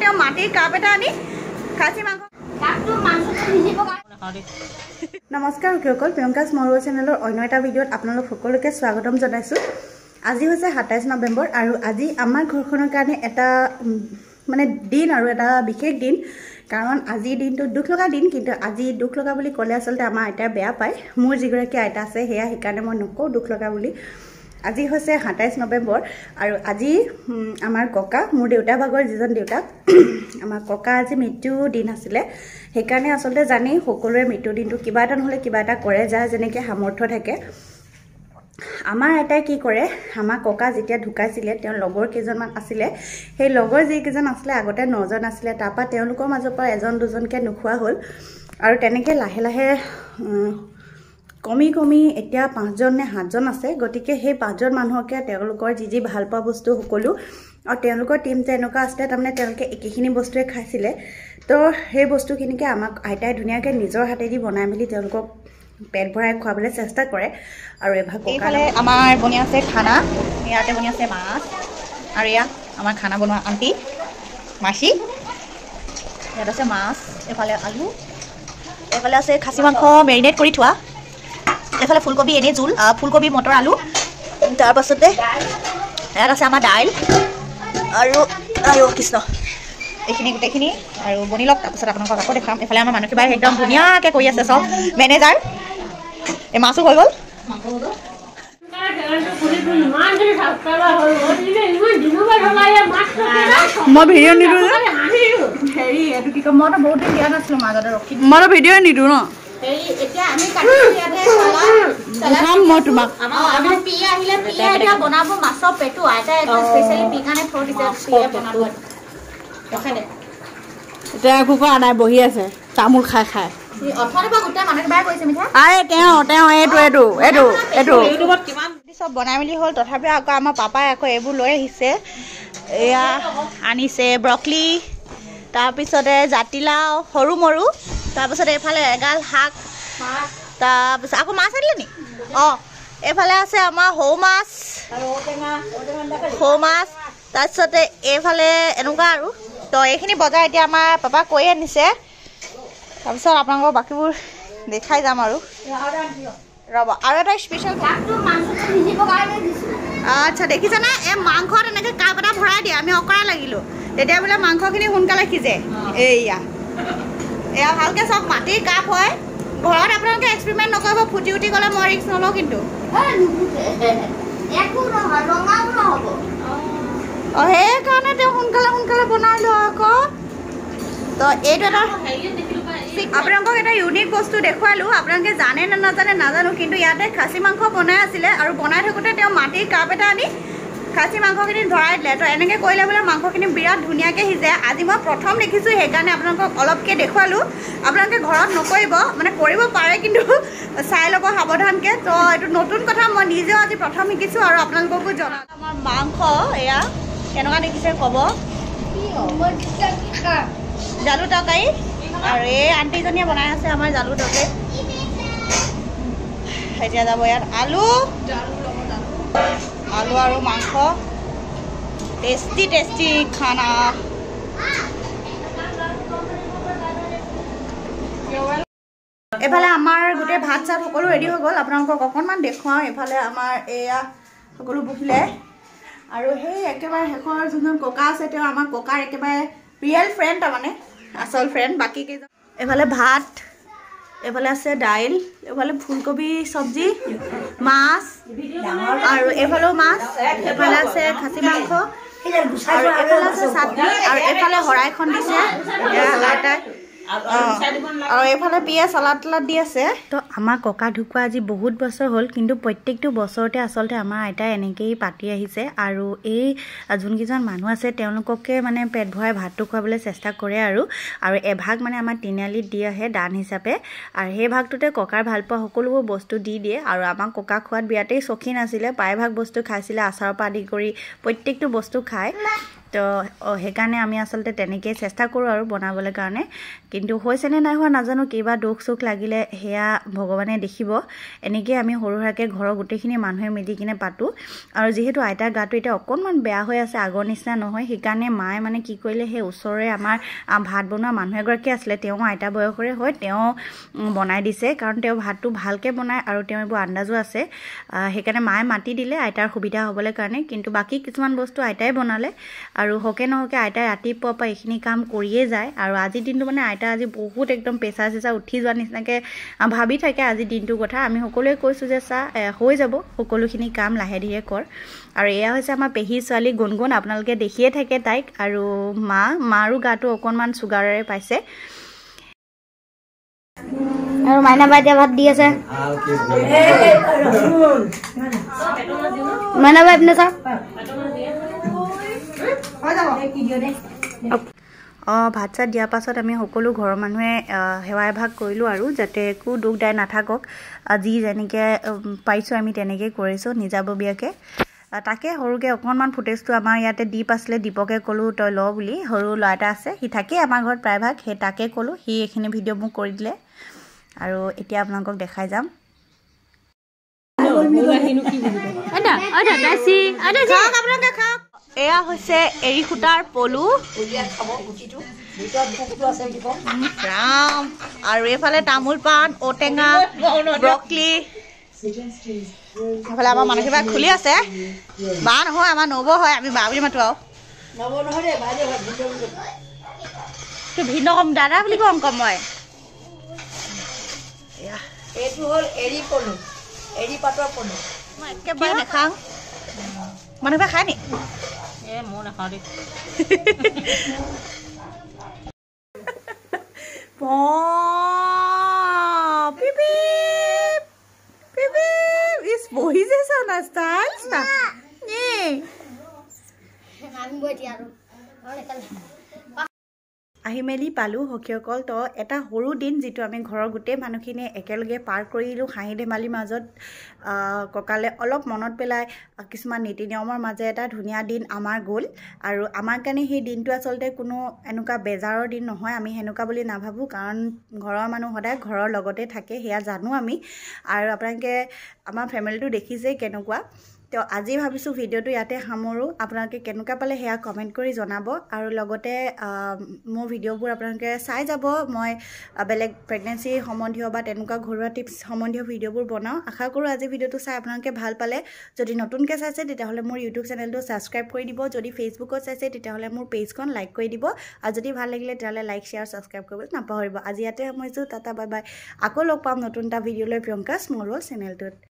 তেওঁ মাটিৰ কাপ এটা আনি খাচী মাংস নমস্কাৰ সকল প্ৰিয়ংকাছ মৰুৱা চেনেলৰ অন্য এটা ভিডিঅ'ত আপোনালোক সকলোকে স্বাগতম জনাইছোঁ। আজি হৈছে 27 নৱেম্বৰ আৰু আজি আমাৰ ঘৰখনৰ কাৰণে এটা মানে দিন আৰু এটা বিশেষ দিন, কাৰণ আজি দিনটো দুখ লগা দিন, কিন্তু আজি দুখ লগা বুলি ক'লে আচলতে আমাৰ আইতাই বেয়া পায়। মোৰ যিগৰাকী আইতা আছে সেয়া সেইকাৰণে মই নকওঁ দুখ লগা বুলি। আজি হৈছে 27 নৱেম্বৰ আৰু আজি আমাৰ ককা, মোৰ দেউতাৰ ভাগৰ যিজন দেউতাক, আমাৰ ককা আজি মৃত্যু দিন আছিলে। সেইকাৰণে আচলতে জানি সকলোৰে মৃত্যু দিনটো কিবা এটা নহ'লে কিবা এটা কৰে, যাৰ যেনেকৈ সামৰ্থ্য থাকে। আমাৰ আইতাই কি কৰে, আমাৰ ককা যেতিয়া ঢুকাইছিলে তেওঁৰ লগৰ কেইজনমান আছিলে, সেই লগৰ যিকেইজন আছিলে আগতে 9জন আছিলে, তাৰপৰা তেওঁলোকৰ মাজৰ পৰা এজন দুজনকৈ নোখোৱা হ'ল আৰু তেনেকৈ লাহে লাহে কমি এতিয়া 5জন নে 7জন আছে। গতিকে সেই 5জন মানুহকে তেওঁলোকৰ যি ভাল পোৱা বস্তু সকলো, আৰু তেওঁলোকৰ টীমটো এনেকুৱা আছিলে তাৰমানে তেওঁলোকে একেখিনি বস্তুৱে খাইছিলে। তো সেই বস্তুখিনিকে আমাক আইতাই ধুনীয়াকৈ নিজৰ হাতেদি বনাই মেলি তেওঁলোকক পেট ভৰাই খুৱাবলৈ চেষ্টা কৰে। আৰু এইফালে আমাৰ বনি আছে খানা, ইয়াতে বনি আছে মাছ, আৰু এয়া আমাৰ খানা বনোৱা আণ্টি মাসি, ইয়াত আছে মাছ, এইফালে আলু, এইফালে আছে খাচী মাংস মেৰিনেট কৰি থোৱা, এইফালে ফুলকবি এনেই জোল, ফুলকবি মটৰ আলু, তাৰপাছতে ইয়াত আছে আমাৰ দাইল আৰু কৃষ্ণ, এইখিনি গোটেইখিনি আৰু বনি লওক। তাৰপিছত আপোনালোকক আকৌ দেখাম। এইফালে আমাৰ মানুহটো বাই একদম ধুনীয়াকৈ কৰি আছে চব মেনেজাৰ। এই মাছো হৈ গ'ল। মই ভিডিঅ' নিদিওঁ হেৰি, এইটো কি কয়, মইতো বহুত দিন দিয়া নাছিলোঁ মাজতে, ৰখি মইতো ভিডিঅ' নিদিওঁ ন। মই তোমাক বনাব মাছৰ পেটু, আইতাই স্পেচিয়েলি পি কাৰণে থৈ দিছে। এতিয়া কুকুৰ আদায় বহি আছে তামোল খাই খাই। চব বনাই মেলি হ'ল, তথাপিও আকৌ আমাৰ পাপাই আকৌ এইবোৰ লৈ আহিছে। এয়া আনিছে ব্ৰকলি, তাৰপিছতে জাতিলাও সৰু মৰু, তাৰপিছতে এইফালে এগাল শাক, তাৰপিছত আকৌ মাছ আনিলে নি? অঁ, এইফালে আছে আমাৰ সৰু মাছ, তাৰপিছতে এইফালে এনেকুৱা আৰু। তো এইখিনি বজাৰ এতিয়া আমাৰ পাপা কৈ আনিছে, তাৰপিছত আপোনালোকক বাকীবোৰ দেখাই যাম আৰু। ৰ'ব, আৰু এটা স্পেচিয়েল আচ্ছা দেখিছেনে, এই মাংসত এনেকৈ কাপ এটা ভৰাই দিয়ে, আমি অকৰা লাগিলোঁ তেতিয়া বোলে মাংসখিনি সোনকালে সিজে। এয়া ভালকৈ চব মাটিৰ কাপ হয়। ঘৰত আপোনালোকে এক্সপেৰিমেণ্ট নকৰিব, ফুটি উঠি গ'লে মই ৰিস্ক নলওঁ কিন্তু। অঁ, সেইকাৰণে তেওঁ সোনকালে বনাই লওঁ আকৌ। তো এইটো এটা আপোনালোকক এটা ইউনিক বস্তু দেখুৱালোঁ, আপোনালোকে জানে নে নাজানে নাজানো, কিন্তু ইয়াতে খাচী মাংস বনাই আছিলে আৰু বনাই থাকোঁতে তেওঁ মাটিৰ কাপ এটা আনি খাচী মাংসখিনি ভৰাই দিলে। তো এনেকৈ কৰিলে বোলে মাংসখিনি বিৰাট ধুনীয়াকৈ সিজে। আজি মই প্ৰথম দেখিছোঁ, সেইকাৰণে আপোনালোকক অলপকৈ দেখুৱালোঁ। আপোনালোকে ঘৰত নকৰিব, মানে কৰিব পাৰে কিন্তু চাই ল'ব সাৱধানকৈ। তো এইটো নতুন কথা, মই নিজেও আজি প্ৰথম শিকিছোঁ আৰু আপোনালোককো জনালোঁ। আমাৰ মাংস এয়া কেনেকুৱা দেখিছে ক'ব। জালু তৰকাৰী, আৰু এই আণ্টিজনীয়ে বনাই আছে আমাৰ জালু তৰকাৰী। এতিয়া যাব ইয়াত আলু আৰু মাংস, টেষ্টি খানা। এইফালে আমাৰ গোটেই ভাত চাত সকলো ৰেডি হৈ গ'ল, আপোনালোকক অকণমান দেখুৱাওঁ। এইফালে আমাৰ এয়া সকলো বহিলে, আৰু সেই একেবাৰে শেষৰ যোনজন ককা আছে তেওঁ আমাৰ ককাৰ একেবাৰে ৰিয়েল ফ্ৰেণ্ড, তাৰমানে আচল ফ্ৰেণ্ড। বাকী কেইজন এইফালে ভাত, এইফালে আছে দাইল, এইফালে ফুলকবি চব্জি, মাছ, আৰু এইফালেও মাছ, এইফালে আছে খাচী মাংস, আৰু এইফালে আছে চাটনি, আৰু এইফালে শৰাইখন দিছে আইতাই, আৰু এইফালে পিঁয়াজ চালাড তালাড দি আছে। তো আমাৰ ককা ঢুকুৱা আজি বহুত বছৰ হ'ল, কিন্তু প্ৰত্যেকটো বছৰতে আচলতে আমাৰ আইতাই এনেকৈয়ে পাতি আহিছে। আৰু এই যোনকেইজন মানুহ আছে তেওঁলোককে মানে পেট ভৰাই ভাতটো খুৱাবলৈ চেষ্টা কৰে আৰু এভাগ মানে আমাৰ তিনিআলিত দি আহে দান হিচাপে, আৰু সেই ভাগটোতে ককাৰ ভালপোৱা সকলোবোৰ বস্তু দি দিয়ে। আৰু আমাক ককা খোৱাত বিৰাটেই চখীন আছিলে, প্ৰায়ভাগ বস্তু খাইছিলে, আচাৰৰ পৰা আদি কৰি প্ৰত্যেকটো বস্তু খায়। তো সেইকাৰণে আমি আচলতে তেনেকৈ চেষ্টা কৰোঁ আৰু বনাবলৈ কাৰণে কিন্তু হৈছেনে নাই হোৱা নাজানো কিবা দুখ চুখ লাগিলে সেয়া ভগৱানে দেখিব এনেকৈ আমি সৰু সুৰাকৈ ঘৰৰ গোটেইখিনি মানুহে মিলি কিনে পাতোঁ আৰু যিহেতু আইতাৰ গাটো এতিয়া অকণমান বেয়া হৈ আছে আগৰ নিচিনা নহয় সেইকাৰণে মায়ে মানে কি কৰিলে সেই ওচৰৰে আমাৰ ভাত বনোৱা মানুহ এগৰাকী আছিলে তেওঁ আইতা বয়সৰে হয় তেওঁ বনাই দিছে কাৰণ তেওঁ ভাতটো ভালকৈ বনায় আৰু তেওঁ এইবোৰ আন্দাজো আছে সেইকাৰণে মায়ে মাতি দিলে আইতাৰ সুবিধা হ'বলৈ কাৰণে কিন্তু বাকী কিছুমান বস্তু আইতাই বনালে আৰু হকে নহকে আইতাই ৰাতিপুৱাৰ পৰা এইখিনি কাম কৰিয়ে যায় আৰু আজিৰ দিনটো মানে আইতা আজি বহুত একদম প্ৰেছাৰ চেছাৰ উঠি যোৱা নিচিনাকৈ ভাবি থাকে আজিৰ দিনটোৰ কথা আমি সকলোৱে কৈছোঁ যে চা হৈ যাব সকলোখিনি কাম লাহে ধীৰে কৰ আৰু এয়া হৈছে আমাৰ পেহী ছোৱালী গুণগুণ আপোনালোকে দেখিয়ে থাকে তাইক আৰু মাৰো গাটো অকণমান চুগাৰেৰে পাইছে আৰু মাইনা বাই এতিয়া ভাত দি আছে মাইনা বাই পিনে চা ভাত চাত দিয়াৰ পাছত আমি সকলো ঘৰৰ মানুহে সেৱা এভাগ কৰিলোঁ আৰু যাতে একো দুখ দাই নাথাকক আজি যেনেকৈ পাৰিছোঁ আমি তেনেকৈ কৰিছোঁ নিজাববীয়াকৈ তাকে সৰুকৈ অকণমান ফুটেজটো আমাৰ ইয়াতে দীপ আছিলে দীপকে ক'লোঁ তই ল বুলি সৰু ল'ৰা এটা আছে সি থাকেই আমাৰ ঘৰত প্ৰায়ভাগ সেই তাকে ক'লোঁ সি এইখিনি ভিডিঅ' মোক কৰি দিলে আৰু এতিয়া আপোনালোকক দেখাই যাম এয়া হৈছে এৰী সূতাৰ পলু আৰু এইফালে তামোল পাণ ঔটেঙা ব্ৰকলি এইফালে আমাৰ মানুহকিবা খুলি আছে বা নহয় আমাৰ নব হয় আমি বা বুলি মাতো আৰু ভিন্ন কম দাদা বুলি কম কম মই এইটো হ'ল এৰী পলু এৰী পাতৰ পলু মই একেবাৰে নাখাওঁ মানুহবোৰে খায় নি মই নাখাওঁ দেই বহিছে চোন ষ্টাইল আহি মেলি পালোঁ সখীসকল তো এটা সৰু দিন যিটো আমি ঘৰৰ গোটেই মানুহখিনিয়ে একেলগে পাৰ কৰিলোঁ হাঁহি ধেমালিৰ মাজত ককালে অলপ মনত পেলাই কিছুমান নীতি নিয়মৰ মাজে এটা ধুনীয়া দিন আমাৰ গ'ল আৰু আমাৰ কাৰণে সেই দিনটো আচলতে কোনো এনেকুৱা বেজাৰৰ দিন নহয় আমি সেনেকুৱা বুলি নাভাবোঁ কাৰণ ঘৰৰ মানুহ সদায় ঘৰৰ লগতে থাকে সেয়া জানো আমি আৰু আপোনালোকে আমাৰ ফেমিলিটো দেখিছেই কেনেকুৱা তো আজি ভাবিছোঁ ভিডিঅ'টো ইয়াতে সামৰোঁ আপোনালোকে কেনেকুৱা পালে সেয়া কমেণ্ট কৰি জনাব আৰু লগতে মোৰ ভিডিঅ'বোৰ আপোনালোকে চাই যাব মই বেলেগ প্ৰেগনেঞ্চি সম্বন্ধীয় বা তেনেকুৱা ঘৰুৱা টিপছ সম্বন্ধীয় ভিডিঅ'বোৰ বনাওঁ আশা কৰোঁ আজি ভিডিঅ'টো চাই আপোনালোকে ভাল পালে যদি নতুনকৈ চাইছে তেতিয়াহ'লে মোৰ ইউটিউব চেনেলটো ছাবস্ক্ৰাইব কৰি দিব যদি ফেচবুকত চাইছে তেতিয়াহ'লে মোৰ পেজখন লাইক কৰি দিব আৰু যদি ভাল লাগিলে তেতিয়াহ'লে লাইক শ্বেয়াৰ ছাবস্ক্ৰাইব কৰিবলৈ নাপাহৰিব আজি ইয়াতে সামৰিছোঁ টাটা বাই বাই আকৌ লগ পাম নতুন এটা ভিডিঅ'লৈ প্ৰিয়ংকা স্মল ৱৰ্ল্ড চেনেলটোত